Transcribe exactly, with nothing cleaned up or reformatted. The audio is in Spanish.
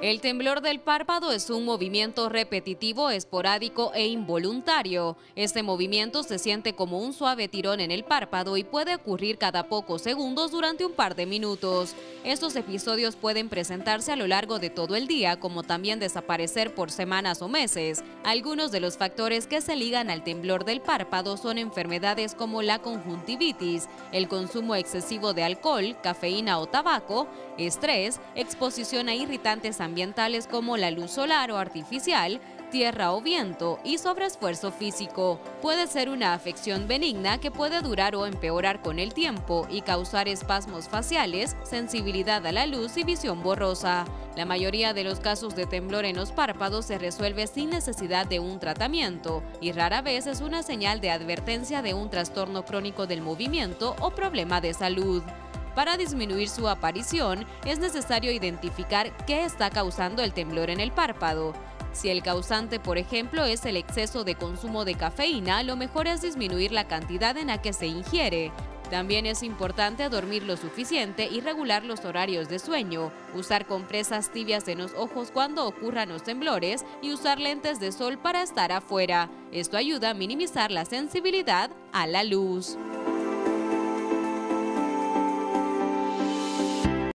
El temblor del párpado es un movimiento repetitivo, esporádico e involuntario. Este movimiento se siente como un suave tirón en el párpado y puede ocurrir cada pocos segundos durante un par de minutos. Estos episodios pueden presentarse a lo largo de todo el día, como también desaparecer por semanas o meses. Algunos de los factores que se ligan al temblor del párpado son enfermedades como la conjuntivitis, el consumo excesivo de alcohol, cafeína o tabaco, estrés, exposición a irritantes ambientales como la luz solar o artificial, tierra o viento y sobreesfuerzo físico. Puede ser una afección benigna que puede durar o empeorar con el tiempo y causar espasmos faciales, sensibilidad a la luz y visión borrosa. La mayoría de los casos de temblor en los párpados se resuelve sin necesidad de un tratamiento y rara vez es una señal de advertencia de un trastorno crónico del movimiento o problema de salud. Para disminuir su aparición, es necesario identificar qué está causando el temblor en el párpado. Si el causante, por ejemplo, es el exceso de consumo de cafeína, lo mejor es disminuir la cantidad en la que se ingiere. También es importante dormir lo suficiente y regular los horarios de sueño, usar compresas tibias en los ojos cuando ocurran los temblores y usar lentes de sol para estar afuera. Esto ayuda a minimizar la sensibilidad a la luz.